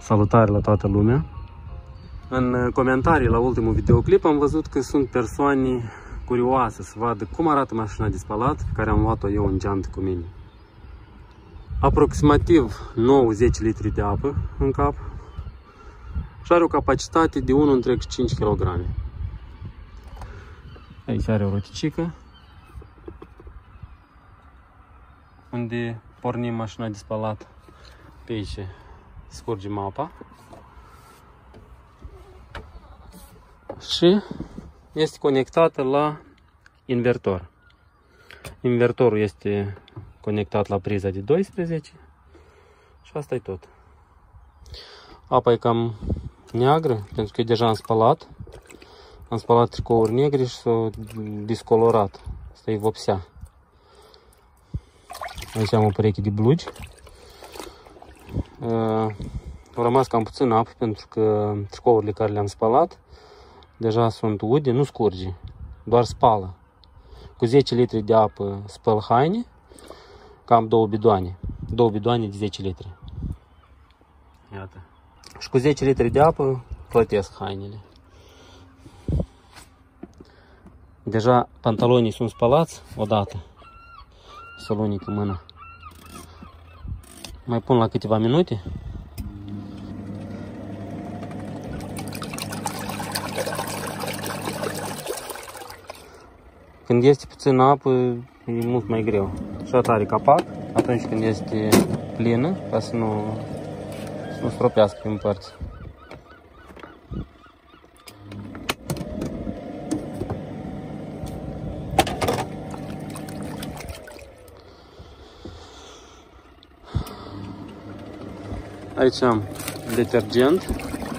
Salutare la toată lumea! În comentarii la ultimul videoclip am văzut că sunt persoane curioase să vadă cum arată mașina de spălat pe care am luat-o eu în geantă cu mine. Aproximativ 9-10 litri de apă în cap și are o capacitate de 1,5 kg. Aici are o roticică unde pornim mașina de spălat. Pe aici scurgem apa și este conectată la invertor. Invertorul este conectat la priza de 12 și asta e tot. Apa e cam neagră pentru că deja am spălat. Am spălat tricouri negre și s-au discolorat. Asta e vopsea. Aici am o pereche de blugi. Au rămas cam puțin apă pentru că tricourile care le-am spălat deja sunt ude, nu scurge, doar spală. Cu 10 litri de apă spăl haine, cam 2 bidoane. 2 bidoane de 10 litri. Iată. Și cu 10 litri de apă clătesc hainele. Deja pantalonii sunt spălați odată. Să lunică mâna. Mai pun la câteva minute. Când este puțin apă, e mult mai greu. Și are capac atunci când este plină, ca să nu stropească prin părți. Aici am detergent.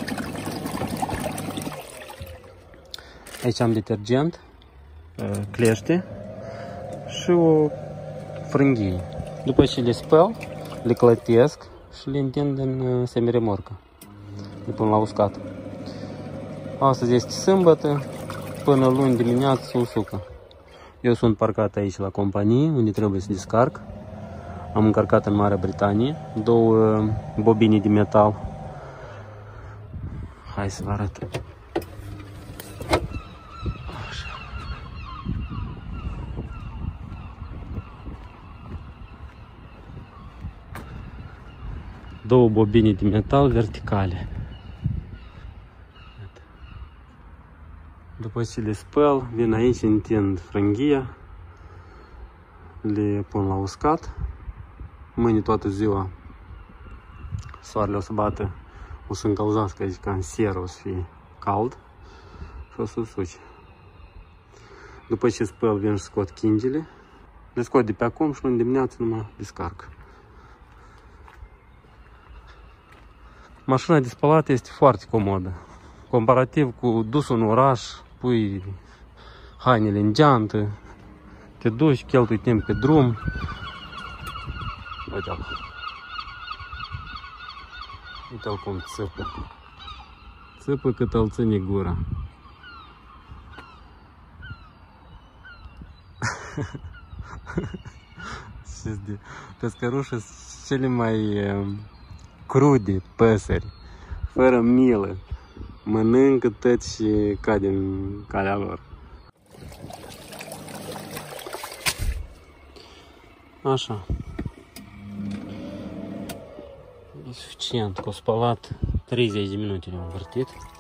Aici am detergent, clește și o frânghie. După ce le spăl, le clătesc și le întind în semiremorcă. Le pun la uscat. Astăzi este sâmbătă, până luni dimineață se usucă. Eu sunt parcat aici la companie, unde trebuie să descarc. Am încărcat în Marea Britanie 2 bobine de metal. Hai să vă arăt. Așa. Două bobine de metal verticale. După ce le spăl, vin aici, întind frânghia, le pun la uscat. Mâine toată ziua soarele o să bată, o să încălzească aici ca în seră, o să fie cald și o să usuci. După ce spăl, vin și scot chingile, le scot de pe acum și luni dimineață numai descarc. Mașina de spălat este foarte comodă. Comparativ cu dusul în oraș, pui hainele în geantă, te duci, cheltui timp pe drum. Uite-l. Uite-l cum țâpă. Țâpă cât îl ține gura. Pescărușii sunt cele mai crude păsări, fără milă. Mănâncă tot și cade în calea lor. Așa. E suficient, că o spălat 30 de minute le-am învârtit.